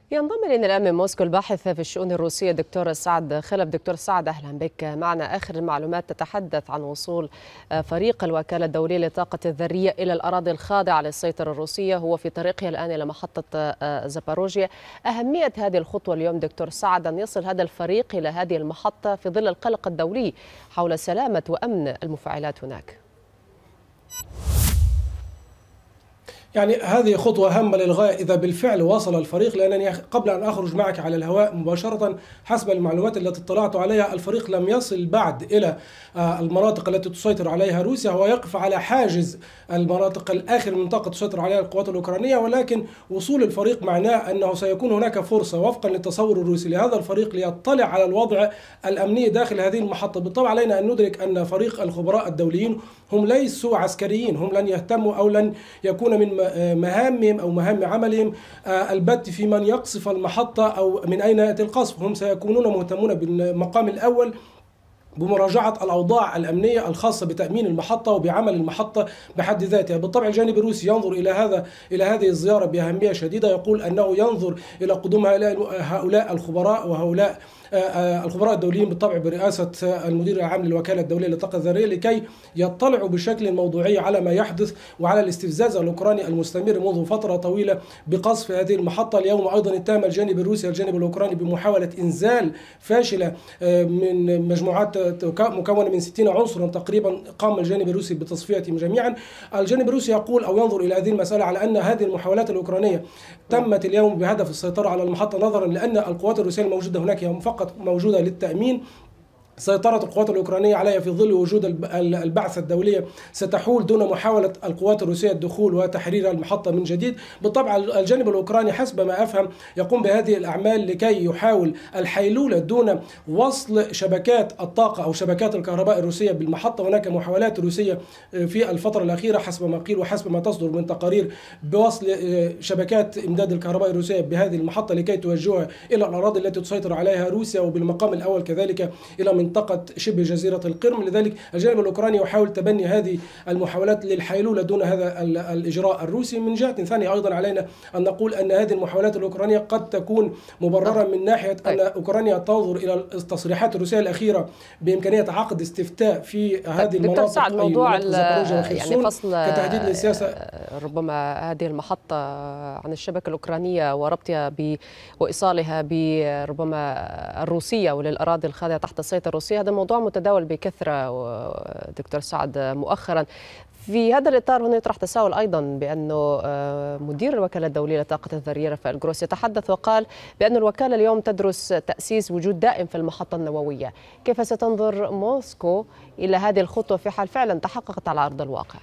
ينضم إلينا الآن من موسكو الباحث في الشؤون الروسية دكتور سعد خلف. دكتور سعد، أهلا بك معنا. آخر المعلومات تتحدث عن وصول فريق الوكالة الدولية للطاقة الذرية إلى الأراضي الخاضعة للسيطرة الروسية، هو في طريقه الآن إلى محطة زاباروجيا. أهمية هذه الخطوة اليوم دكتور سعد أن يصل هذا الفريق إلى هذه المحطة في ظل القلق الدولي حول سلامة وأمن المفاعلات هناك. يعني هذه خطوة هامة للغاية إذا بالفعل وصل الفريق، لأنني قبل أن أخرج معك على الهواء مباشرة حسب المعلومات التي اطلعت عليها الفريق لم يصل بعد إلى المناطق التي تسيطر عليها روسيا. هو يقف على حاجز المناطق الآخر منطقة تسيطر عليها القوات الأوكرانية، ولكن وصول الفريق معناه أنه سيكون هناك فرصة وفقا للتصور الروسي لهذا الفريق ليطلع على الوضع الأمني داخل هذه المحطة. بالطبع علينا أن ندرك أن فريق الخبراء الدوليين هم ليسوا عسكريين، هم لن يهتموا أو لن يكون من مهامهم أو مهام عملهم البت في من يقصف المحطة أو من أين يأتي القصف. هم سيكونون مهتمون بالمقام الأول بمراجعة الأوضاع الأمنية الخاصة بتأمين المحطة وبعمل المحطة بحد ذاتها. بالطبع الجانب الروسي ينظر إلى هذه الزيارة بأهمية شديدة، يقول أنه ينظر إلى قدوم هؤلاء الخبراء وهؤلاء الخبراء الدوليين بالطبع برئاسة المدير العام للوكالة الدولية للطاقة الذرية لكي يطلعوا بشكل موضوعي على ما يحدث وعلى الاستفزاز الأوكراني المستمر منذ فترة طويلة بقصف هذه المحطة. اليوم أيضا اتهم الجانب الروسي الجانب الأوكراني بمحاولة إنزال فاشلة من مجموعات مكونة من 60 عنصرا تقريبا قام الجانب الروسي بتصفيتهم جميعا. الجانب الروسي يقول أو ينظر إلى هذه المسألة على أن هذه المحاولات الأوكرانية تمت اليوم بهدف السيطرة على المحطة، نظرا لأن القوات الروسية الموجودة هناك هي فقط موجودة للتأمين. سيطرة القوات الأوكرانية عليها في ظل وجود البعثة الدولية ستحول دون محاولة القوات الروسية الدخول وتحرير المحطة من جديد. بالطبع الجانب الأوكراني حسب ما أفهم يقوم بهذه الأعمال لكي يحاول الحيلولة دون وصل شبكات الطاقة أو شبكات الكهرباء الروسية بالمحطة. هناك محاولات روسية في الفترة الأخيرة حسب ما قيل وحسب ما تصدر من تقارير بوصل شبكات إمداد الكهرباء الروسية بهذه المحطة لكي توجهها إلى الأراضي التي تسيطر عليها روسيا، وبالمقام الأول كذلك إلى منطقة شبه جزيرة القرم. لذلك الجانب الأوكراني يحاول تبني هذه المحاولات للحيلولة دون هذا الإجراء الروسي. من جهة ثانية أيضا علينا أن نقول أن هذه المحاولات الأوكرانية قد تكون مبررة من ناحية أن أوكرانيا تنظر إلى التصريحات الروسية الأخيرة بإمكانية عقد استفتاء في هذه المناطق أي موضوع يعني فصل كتهديد للسياسة ربما هذه المحطة عن الشبكة الأوكرانية وربطها وإيصالها بربما الروسية وللأراضي الخاضعة تحت السيطرة الروسية، هذا موضوع متداول بكثرة دكتور سعد مؤخرا. في هذا الإطار هنا يطرح تساؤل أيضا بأنه مدير الوكالة الدولية للطاقة الذرية رافائيل جروسي تحدث وقال بأن الوكالة اليوم تدرس تأسيس وجود دائم في المحطة النووية. كيف ستنظر موسكو إلى هذه الخطوة في حال فعلا تحققت على أرض الواقع؟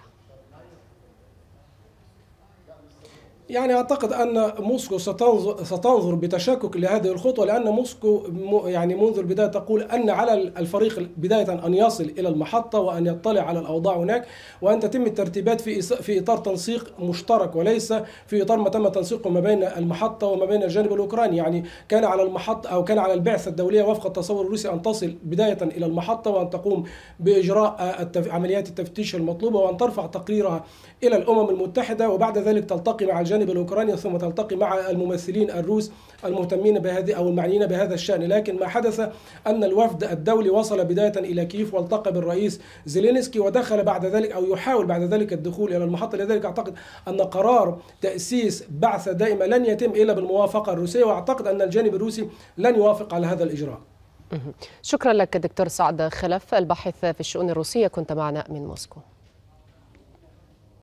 يعني أعتقد أن موسكو ستنظر بتشكك لهذه الخطوة، لأن موسكو يعني منذ البداية تقول أن على الفريق بداية أن يصل إلى المحطة وأن يطلع على الأوضاع هناك وأن تتم الترتيبات في إطار تنسيق مشترك وليس في إطار ما تم تنسيقه ما بين المحطة وما بين الجانب الأوكراني. يعني كان على المحطة أو كان على البعثة الدولية وفق التصور الروسي أن تصل بداية إلى المحطة وأن تقوم بإجراء عمليات التفتيش المطلوبة وأن ترفع تقريرها إلى الأمم المتحدة، وبعد ذلك تلتقي مع الجانب الأوكراني ثم تلتقي مع الممثلين الروس المهتمين بهذه أو المعنيين بهذا الشأن. لكن ما حدث أن الوفد الدولي وصل بداية إلى كييف والتقى بالرئيس زيلينسكي ودخل بعد ذلك أو يحاول بعد ذلك الدخول إلى المحطة. لذلك أعتقد أن قرار تأسيس بعثة دائمة لن يتم إلا بالموافقة الروسية، وأعتقد أن الجانب الروسي لن يوافق على هذا الإجراء. شكرا لك دكتور سعد خلف الباحث في الشؤون الروسية، كنت معنا من موسكو.